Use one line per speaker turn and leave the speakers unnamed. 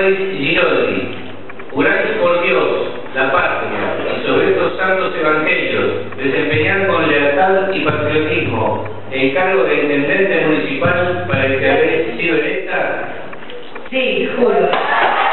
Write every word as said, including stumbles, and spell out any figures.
Lois Giroldi, juráis por Dios, la patria y sobre estos santos evangelios desempeñar con lealtad y patriotismo el cargo de intendente municipal para el que habéis sido electa?
Sí, juro.